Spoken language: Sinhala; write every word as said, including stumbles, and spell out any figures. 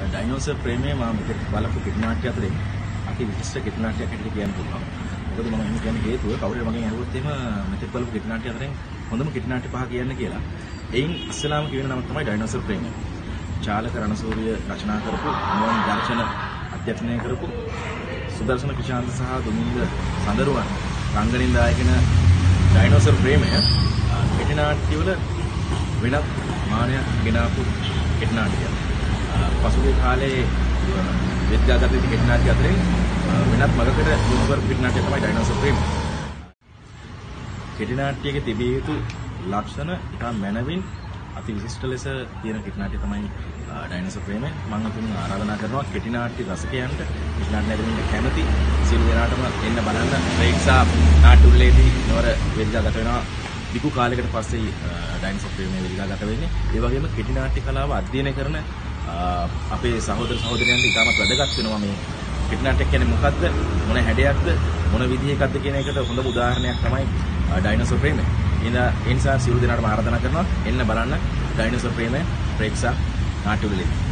ඩයිනෝසර් ප්‍රේමයේ මම මෙතෙක් බලපු කිට්නාට්‍ය අතරින් අති විශිෂ්ට කිට්නාට්‍යයක් හැටියට කියන්න පුළුවන්. මොකද මම එහෙම කියන්නේ හේතුව කවුරු හරි මගෙන් අහුවොත් එහෙම මෙතෙක් බලපු කිට්නාට්‍ය අතරින් හොඳම කිට්නාට්‍ය පහ කියන්න කියලා. එයින් ඉස්සෙල්ලාම කියන නම තමයි ඩයිනෝසර් ප්‍රේමය. චාලක රණසූරිය රචනා කරපු නුවන් දර්ශන අධ්‍යක්ෂණය කරපු සුදර්ශන කිෂාන්ත සහ දුමින්ද සඳරුවන් රංගනින් දායකන ඩයිනෝසර් ප්‍රේමය කිට්නාට්‍යවල වෙනත් මානයක් ගෙනාපු කිට්නාට්‍යයක්. පසුගිය කාලේ විද්‍යාගත කිට්නාට්‍ය අතරින් වෙනත් මගකට යොමු කරපු කිට්නාට්‍යය තමයි ඩයිනෝසර් ප්‍රේමය. කිට්නාට්‍යයේ තිබිය යුතු ලක්ෂණ ඉතා මැනවින් අති විශිෂ්ට ලෙස තියෙන කිට්නාට්‍ය තමයි ඩයිනෝසර් ප්‍රේමය. මම අතුන් ආරාධනා කරනවා කිට්නාට්‍ය රසිකයන්ට කිට්නාට්‍ය නැරඹීමට කැමති සියලු දෙනාටම එන්න බලන්න. ප්‍රේක්ෂා නාට්‍ය උළෙලේදී නවර විද්‍යාගත වෙනවා. විකු කාලයකට පස්සේ ඩයිනෝසර් ප්‍රේමය විද්‍යාගත වෙන්නේ. ඒ වගේම කිට්නාට්‍ය කලාව අධ්‍යයනය කරන අපේ සහෝදර සහෝදරයන්ට ඉතාමත් වැදගත් වෙනවා මේ කිට්නාට්‍ය කියන්නේ මොකද්ද, මොන හැඩයක්ද, මොන විදිහකටද කියන එකට හොඳම උදාහරණයක් තමයි ඩයිනෝසර් ප්‍රේමය. ඒ නිසා සියලු දෙනාටම ආරාධනා කරනවා එන්න බලන්න ඩයිනෝසර් ප්‍රේමය ප්‍රේක්ෂා නාට්‍ය උළෙලේ.